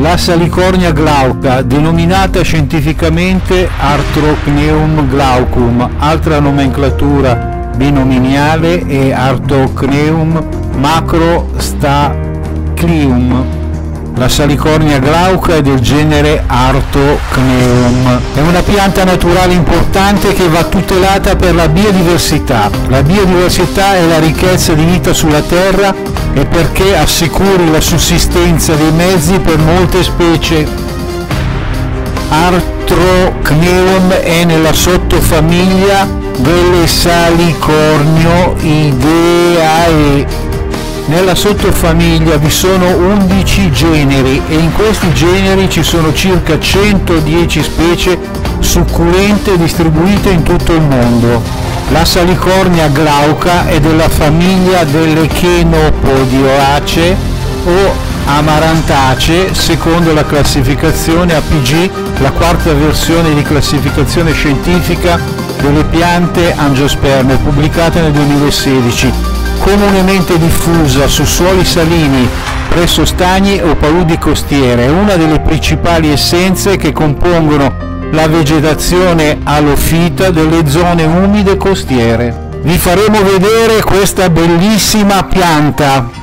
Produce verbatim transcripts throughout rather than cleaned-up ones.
La salicornia glauca, denominata scientificamente Artrocneum glaucum, altra nomenclatura binomiale è Artrocneum macrostachlium. La salicornia glauca è del genere Artrocneum. È una pianta naturale importante che va tutelata per la biodiversità. La biodiversità è la ricchezza di vita sulla Terra e perché assicuri la sussistenza dei mezzi per molte specie. Artrocneum è nella sottofamiglia delle Salicornioideae. Nella sottofamiglia vi sono undici generi e in questi generi ci sono circa centodieci specie succulente distribuite in tutto il mondo. La salicornia glauca è della famiglia delle Chenopodioaceae o Amarantaceae secondo la classificazione A P G, la quarta versione di classificazione scientifica delle piante angiosperme pubblicata nel duemilasedici. Comunemente diffusa su suoli salini, presso stagni o paludi costiere, è una delle principali essenze che compongono la vegetazione alofita delle zone umide costiere. Vi faremo vedere questa bellissima pianta.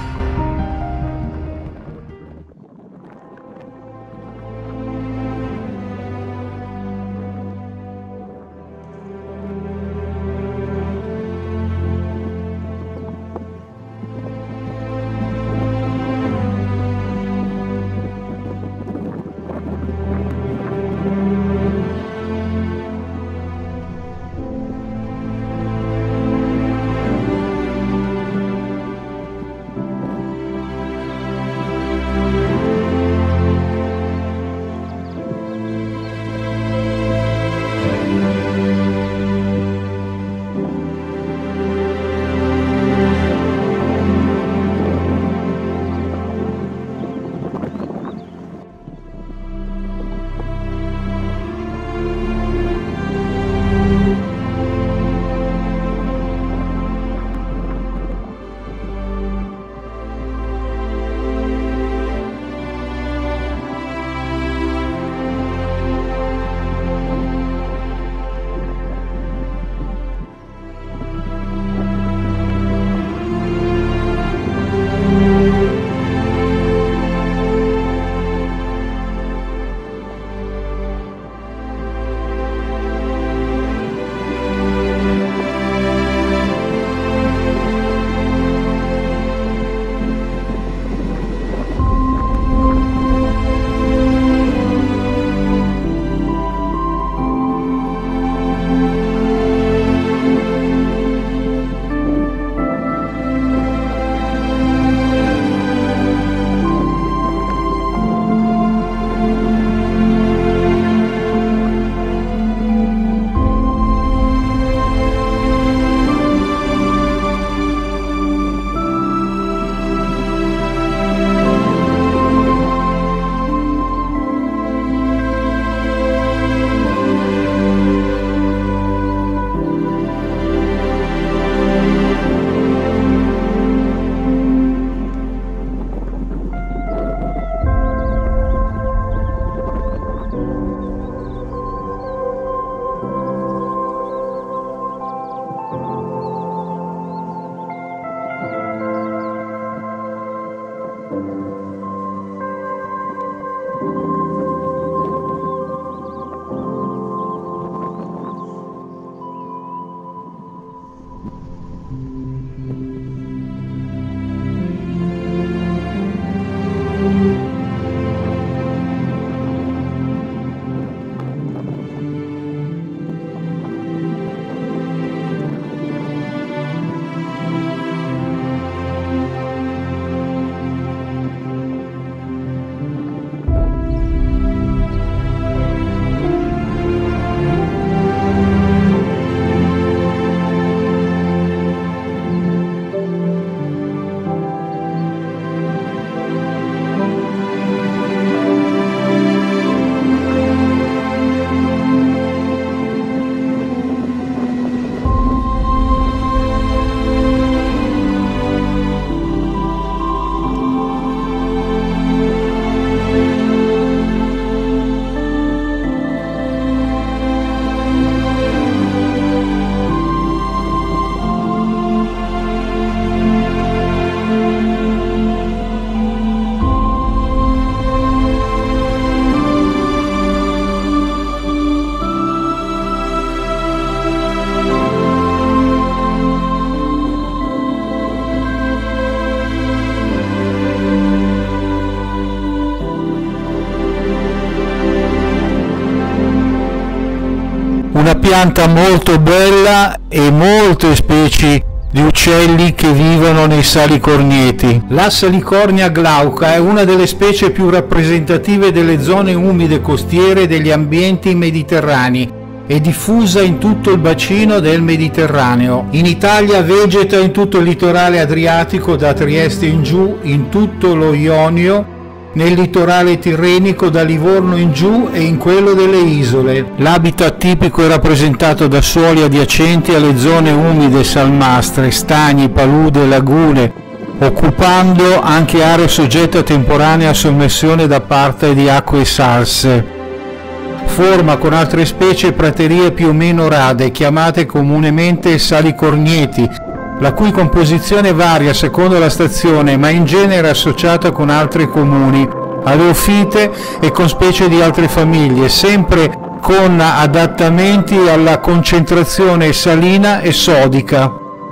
una pianta molto bella e molte specie di uccelli che vivono nei salicornieti. La Salicornia glauca è una delle specie più rappresentative delle zone umide costiere degli ambienti mediterranei. È diffusa in tutto il bacino del Mediterraneo. In Italia vegeta in tutto il litorale adriatico da Trieste in giù, in tutto lo Ionio, nel litorale tirrenico da Livorno in giù e in quello delle isole. L'habitat tipico è rappresentato da suoli adiacenti alle zone umide salmastre, stagni, palude, lagune, occupando anche aree soggette a temporanea sommersione da parte di acque salse. Forma con altre specie praterie più o meno rade, chiamate comunemente salicornieti, la cui composizione varia secondo la stazione, ma in genere associata con altri comuni, aleofite e con specie di altre famiglie, sempre con adattamenti alla concentrazione salina e sodica.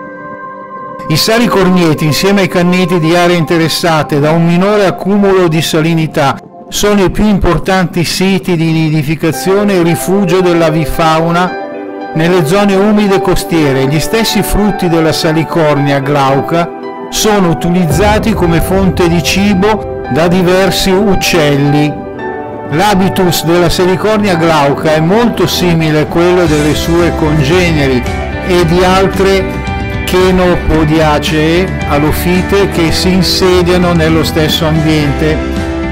I salicornieti, insieme ai canneti di aree interessate da un minore accumulo di salinità, sono i più importanti siti di nidificazione e rifugio dell'avifauna nelle zone umide costiere. Gli stessi frutti della Salicornia glauca sono utilizzati come fonte di cibo da diversi uccelli. L'habitus della Salicornia glauca è molto simile a quello delle sue congeneri e di altre chenopodiacee alofite che si insediano nello stesso ambiente.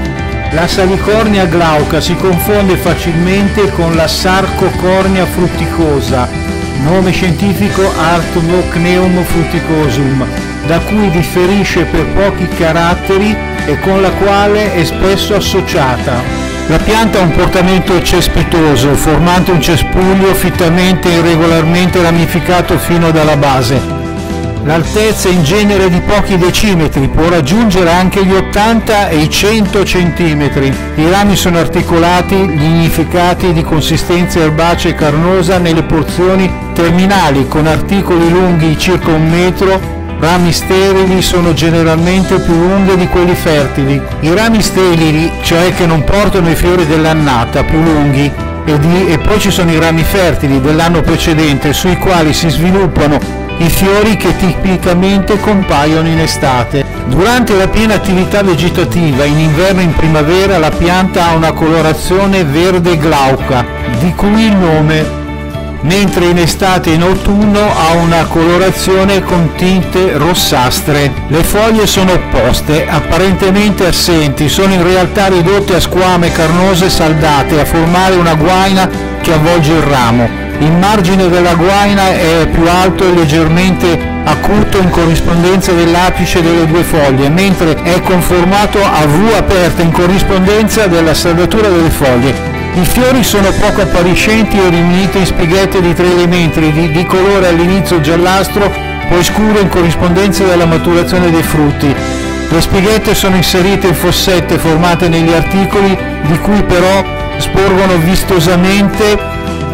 La Salicornia glauca si confonde facilmente con la Sarcocornia frutticosa, nome scientifico Artemocneum frutticosum, da cui differisce per pochi caratteri e con la quale è spesso associata. La pianta ha un portamento cespitoso, formante un cespuglio fittamente e irregolarmente ramificato fino dalla base. L'altezza in genere di pochi decimetri, può raggiungere anche gli ottanta e i cento centimetri. I rami sono articolati, lignificati, di consistenza erbacea e carnosa nelle porzioni terminali, con articoli lunghi circa un metro. Rami sterili sono generalmente più lunghi di quelli fertili. I rami sterili, cioè che non portano i fiori dell'annata, più lunghi, e, di, e poi ci sono i rami fertili dell'anno precedente, sui quali si sviluppano i fiori che tipicamente compaiono in estate. Durante la piena attività vegetativa, in inverno e in primavera, la pianta ha una colorazione verde glauca, di cui il nome, mentre in estate e in autunno ha una colorazione con tinte rossastre. Le foglie sono opposte, apparentemente assenti, sono in realtà ridotte a squame carnose saldate a formare una guaina che avvolge il ramo. Il margine della guaina è più alto e leggermente acuto in corrispondenza dell'apice delle due foglie, mentre è conformato a V aperta in corrispondenza della saldatura delle foglie. I fiori sono poco appariscenti e riuniti in spighette di tre elementi di, di colore all'inizio giallastro, poi scuro in corrispondenza della maturazione dei frutti. Le spighette sono inserite in fossette formate negli articoli, di cui però sporgono vistosamente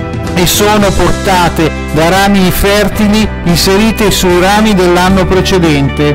e sono portate da rami fertili inseriti sui rami dell'anno precedente.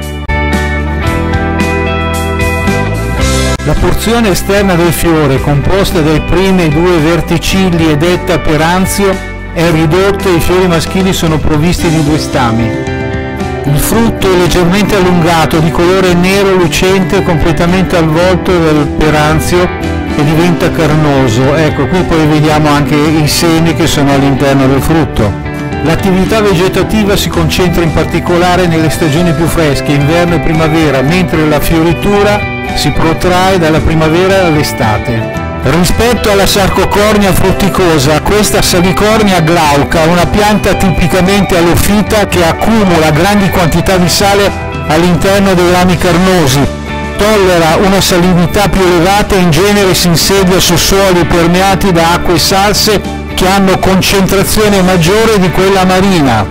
La porzione esterna del fiore, composta dai primi due verticilli e detta peranzio, è ridotta e i fiori maschili sono provvisti di due stami. Il frutto è leggermente allungato, di colore nero lucente, completamente avvolto dal peranzio e diventa carnoso. Ecco, qui poi vediamo anche i semi che sono all'interno del frutto. L'attività vegetativa si concentra in particolare nelle stagioni più fresche, inverno e primavera, mentre la fioritura si protrae dalla primavera all'estate. Rispetto alla Sarcocornia frutticosa, questa Salicornia glauca è una pianta tipicamente alofita che accumula grandi quantità di sale all'interno dei rami carnosi. Tollera una salinità più elevata e in genere si insedia su suoli permeati da acque salse che hanno concentrazione maggiore di quella marina.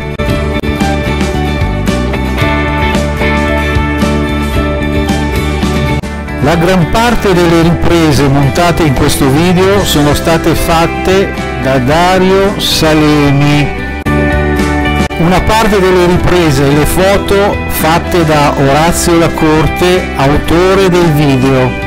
La gran parte delle riprese montate in questo video sono state fatte da Dario Salemi. Una parte delle riprese e le foto fatte da Orazio Lacorte, autore del video.